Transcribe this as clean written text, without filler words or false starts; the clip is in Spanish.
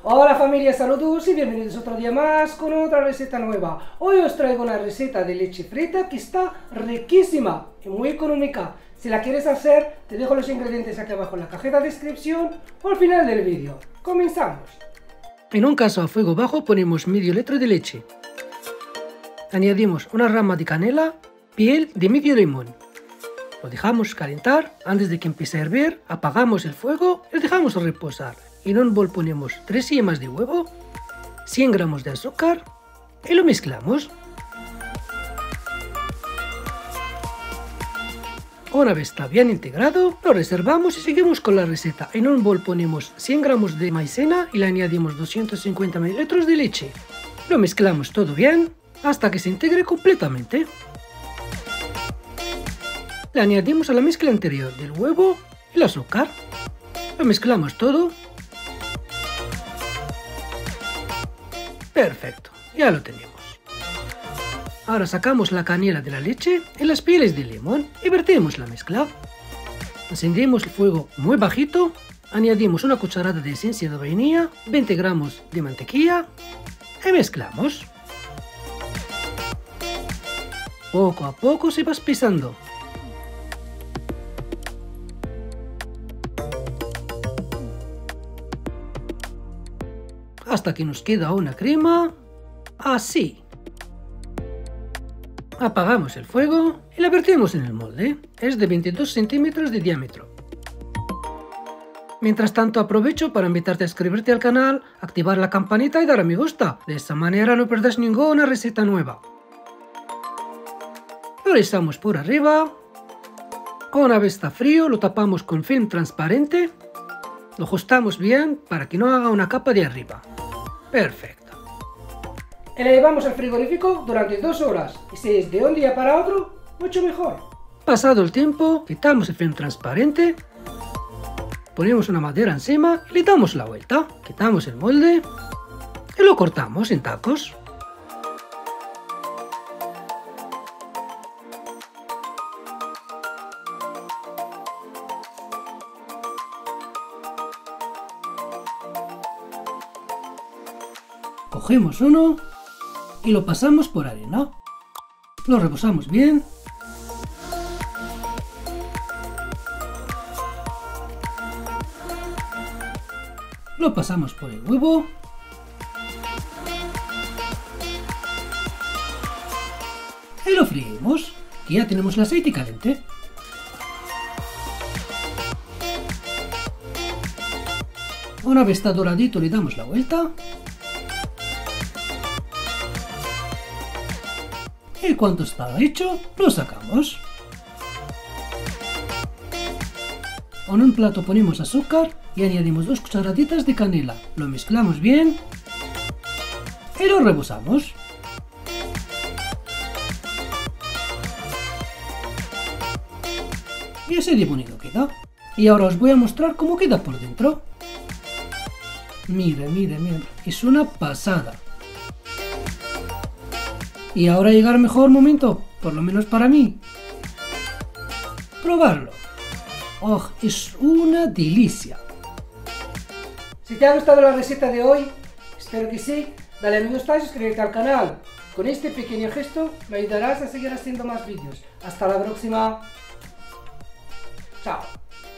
Hola familia, saludos y bienvenidos otro día más con otra receta nueva. Hoy os traigo una receta de leche frita que está riquísima y muy económica. Si la quieres hacer, te dejo los ingredientes aquí abajo en la cajita de descripción o al final del vídeo. Comenzamos. En un caso a fuego bajo ponemos medio litro de leche. Añadimos una rama de canela, piel de medio limón. Lo dejamos calentar. Antes de que empiece a hervir, apagamos el fuego y lo dejamos reposar. En un bol ponemos 3 yemas de huevo, 100 gramos de azúcar y lo mezclamos. Una vez está bien integrado, lo reservamos y seguimos con la receta. En un bol ponemos 100 gramos de maicena y le añadimos 250 ml de leche. Lo mezclamos todo bien hasta que se integre completamente. Le añadimos a la mezcla anterior del huevo y el azúcar. Lo mezclamos todo. Perfecto, ya lo tenemos. Ahora sacamos la canela de la leche y las pieles de limón y vertimos la mezcla. Encendemos el fuego muy bajito, añadimos una cucharada de esencia de vainilla, 20 gramos de mantequilla y mezclamos. Poco a poco se va espesando. Hasta que nos queda una crema así. Apagamos el fuego y la vertimos en el molde. Es de 22 centímetros de diámetro. Mientras tanto aprovecho para invitarte a suscribirte al canal, activar la campanita y dar a me gusta. De esta manera no perdés ninguna receta nueva. Lo rizamos por arriba. Una vez está frío lo tapamos con film transparente. Lo ajustamos bien para que no haga una capa de arriba. Perfecto. Y la llevamos al frigorífico durante 2 horas. Y si es de un día para otro, mucho mejor. Pasado el tiempo, quitamos el film transparente. Ponemos una madera encima y le damos la vuelta. Quitamos el molde y lo cortamos en tacos. Cogemos uno y lo pasamos por arena. Lo rebozamos bien. Lo pasamos por el huevo. Y lo freímos, que ya tenemos el aceite caliente. Una vez está doradito le damos la vuelta. Y cuando está hecho, lo sacamos. En un plato ponemos azúcar y añadimos 2 cucharaditas de canela. Lo mezclamos bien y lo rebozamos. Y así de bonito queda. Y ahora os voy a mostrar cómo queda por dentro. Mira, mira, mira, es una pasada. Y ahora llega el mejor momento, por lo menos para mí. Probarlo. ¡Oh, es una delicia! Si te ha gustado la receta de hoy, espero que sí, dale a me gusta y suscríbete al canal. Con este pequeño gesto me ayudarás a seguir haciendo más vídeos. Hasta la próxima. Chao.